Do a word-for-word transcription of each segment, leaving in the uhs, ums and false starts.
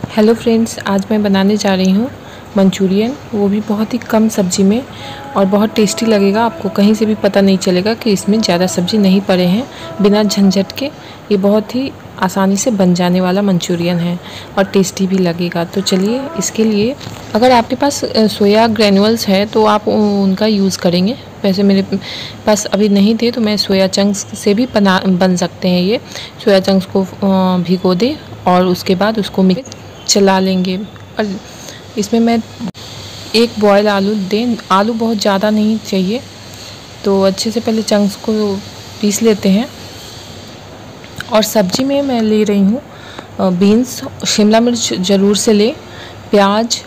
Hello friends, आज मैं बनाने जा रही हूँ मंचूरियन, वो भी बहुत ही कम सब्ज़ी में और बहुत टेस्टी लगेगा। आपको कहीं से भी पता नहीं चलेगा कि इसमें ज़्यादा सब्ज़ी नहीं पड़े हैं। बिना झंझट के ये बहुत ही आसानी से बन जाने वाला मंचूरियन है और टेस्टी भी लगेगा। तो चलिए, इसके लिए अगर आपके पास सोया ग्रैन्युअल्स है तो आप उनका यूज़ करेंगे। वैसे मेरे पास अभी नहीं थे तो मैं सोया चंक्स से भी बना बन सकते हैं। ये सोया चंक्स को भिगो दें और उसके बाद उसको मिक्स चला लेंगे। और इसमें मैं एक बॉयल आलू दें, आलू बहुत ज़्यादा नहीं चाहिए। तो अच्छे से पहले चंक्स को पीस लेते हैं। और सब्जी में मैं ले रही हूँ बीन्स, शिमला मिर्च ज़रूर से ले, प्याज,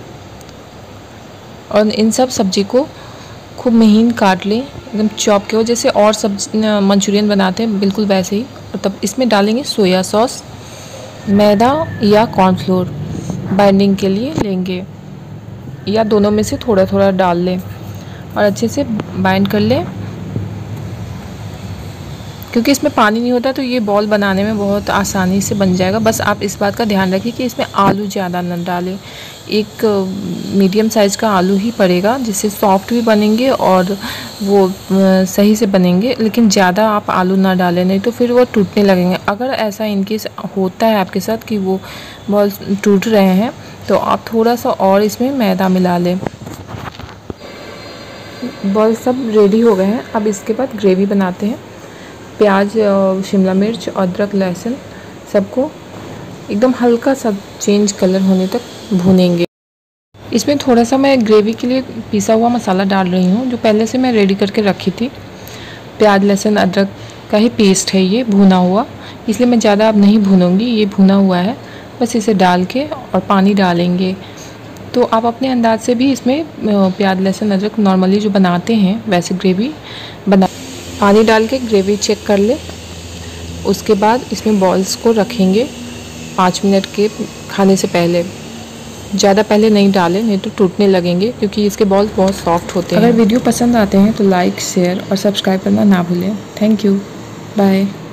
और इन सब सब्जी को खूब महीन काट लें, एकदम चॉप के हो जैसे और सब्जी मंचूरियन बनाते हैं बिल्कुल वैसे ही। और तब इसमें डालेंगे सोया सॉस, मैदा या कॉर्नफ्लोर बाइंडिंग के लिए लेंगे, या दोनों में से थोड़ा थोड़ा डाल लें और अच्छे से बाइंड कर लें। क्योंकि इसमें पानी नहीं होता तो ये बॉल बनाने में बहुत आसानी से बन जाएगा। बस आप इस बात का ध्यान रखिए कि इसमें आलू ज़्यादा न डालें। एक मीडियम साइज़ का आलू ही पड़ेगा, जिससे सॉफ्ट भी बनेंगे और वो सही से बनेंगे। लेकिन ज़्यादा आप आलू ना डालें, नहीं तो फिर वो टूटने लगेंगे। अगर ऐसा इनकेस होता है आपके साथ कि वो बॉल टूट रहे हैं तो आप थोड़ा सा और इसमें मैदा मिला लें। बॉल सब रेडी हो गए हैं। अब इसके बाद ग्रेवी बनाते हैं। प्याज, शिमला मिर्च, अदरक, लहसुन सबको एकदम हल्का सा चेंज कलर होने तक भूनेंगे। इसमें थोड़ा सा मैं ग्रेवी के लिए पिसा हुआ मसाला डाल रही हूँ, जो पहले से मैं रेडी करके रखी थी। प्याज, लहसुन, अदरक का ही पेस्ट है ये भुना हुआ, इसलिए मैं ज़्यादा अब नहीं भूनूंगी। ये भुना हुआ है, बस इसे डाल के और पानी डालेंगे। तो आप अपने अंदाज से भी इसमें प्याज, लहसुन, अदरक नॉर्मली जो बनाते हैं वैसे ग्रेवी बना। पानी डाल के ग्रेवी चेक कर ले। उसके बाद इसमें बॉल्स को रखेंगे पाँच मिनट के खाने से पहले। ज़्यादा पहले नहीं डालें, नहीं तो टूटने लगेंगे, क्योंकि इसके बॉल्स बहुत सॉफ्ट होते हैं। अगर वीडियो पसंद आते हैं तो लाइक, शेयर और सब्सक्राइब करना ना भूलें। Thank you, bye.